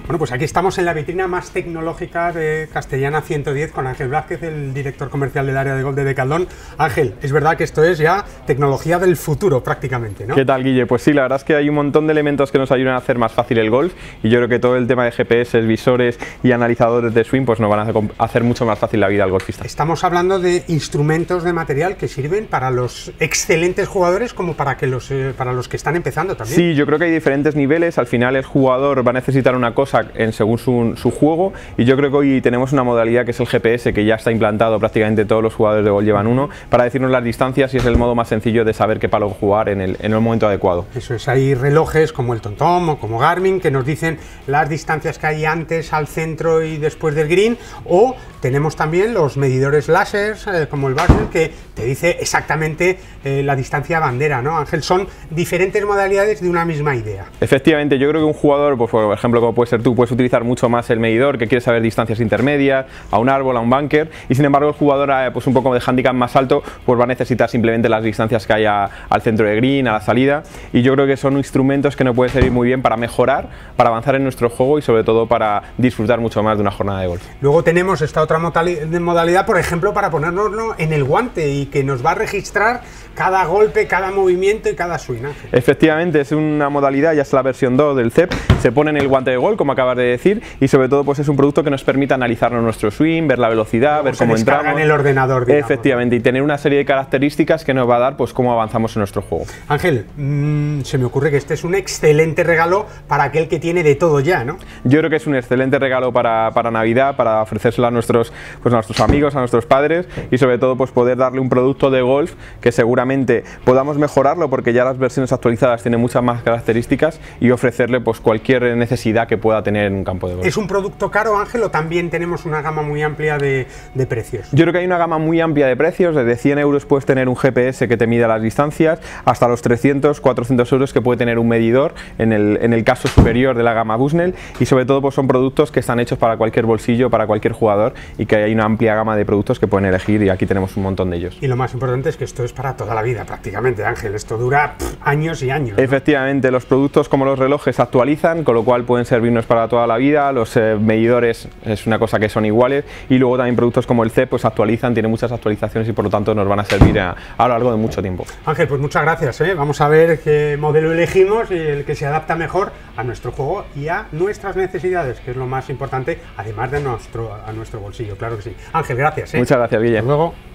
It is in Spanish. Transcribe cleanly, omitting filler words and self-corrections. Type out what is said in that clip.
Bueno, pues aquí estamos en la vitrina más tecnológica de Castellana 110 con Ángel Blázquez, el director comercial del área de golf de Decathlon. Ángel, es verdad que esto es ya tecnología del futuro prácticamente, ¿no? ¿Qué tal, Guille? Pues sí, la verdad es que hay un montón de elementos que nos ayudan a hacer más fácil el golf y yo creo que todo el tema de GPS, visores y analizadores de swing pues nos van a hacer mucho más fácil la vida al golfista. Estamos hablando de instrumentos de material que sirven para los excelentes jugadores como para los que están empezando también. Sí, yo creo que hay diferentes niveles. Al final el jugador va a necesitar una cosa según su juego, y yo creo que hoy tenemos una modalidad que es el GPS, que ya está implantado, prácticamente todos los jugadores de golf llevan uno, para decirnos las distancias, y es el modo más sencillo de saber qué palo jugar en el momento adecuado. Eso es, hay relojes como el TomTom o como Garmin que nos dicen las distancias que hay antes, al centro y después del green, o tenemos también los medidores láser como el Buzzer, que te dice exactamente la distancia a bandera, ¿no, Ángel? Son diferentes modalidades de una misma idea. Efectivamente, yo creo que un jugador, pues, por ejemplo, como puede ser tú, puedes utilizar mucho más el medidor, que quiere saber distancias intermedias, a un árbol, a un bunker, y sin embargo el jugador pues un poco de handicap más alto, pues va a necesitar simplemente las distancias que hay al centro de green, a la salida, y yo creo que son instrumentos que nos pueden servir muy bien para mejorar, para avanzar en nuestro juego y sobre todo para disfrutar mucho más de una jornada de golf. Luego tenemos esta otra modalidad, por ejemplo, para ponérnoslo en el guante y que nos va a registrar cada golpe, cada movimiento y cada swing, Ángel. Efectivamente, es una modalidad, ya es la versión 2 del CEP, se pone en el guante de golf, como acabas de decir, y sobre todo pues es un producto que nos permite analizar nuestro swing, ver la velocidad, ver cómo entramos en el ordenador, digamos. Efectivamente, y tener una serie de características que nos va a dar pues cómo avanzamos en nuestro juego. Ángel, se me ocurre que este es un excelente regalo para aquel que tiene de todo ya, ¿no? Yo creo que es un excelente regalo para Navidad, para ofrecérselo a nuestros amigos, a nuestros padres, y sobre todo pues poder darle un producto de golf que seguramente podamos mejorarlo, porque ya las versiones actualizadas tienen muchas más características, y ofrecerle pues cualquier necesidad que pueda tener en un campo de golf. ¿Es un producto caro, Ángel, o también tenemos una gama muy amplia de precios? Yo creo que hay una gama muy amplia de precios. Desde 100 euros puedes tener un GPS que te mida las distancias, hasta los 300, 400 euros que puede tener un medidor en el caso superior de la gama Bushnell, y sobre todo pues son productos que están hechos para cualquier bolsillo, para cualquier jugador, y que hay una amplia gama de productos que pueden elegir, y aquí tenemos un montón de ellos. Y lo más importante es que esto es para toda la vida prácticamente, Ángel, esto dura años y años, ¿no? Efectivamente, los productos como los relojes se actualizan, con lo cual pueden servirnos para toda la vida. Los medidores es una cosa que son iguales, y luego también productos como el CEP pues actualizan, tienen muchas actualizaciones y por lo tanto nos van a servir a lo largo de mucho tiempo. Ángel, pues muchas gracias, ¿eh? Vamos a ver qué modelo elegimos y el que se adapta mejor a nuestro juego y a nuestras necesidades, que es lo más importante, además de a nuestro bolsillo, claro que sí. Ángel, gracias, ¿eh? Muchas gracias, Guille. Hasta luego.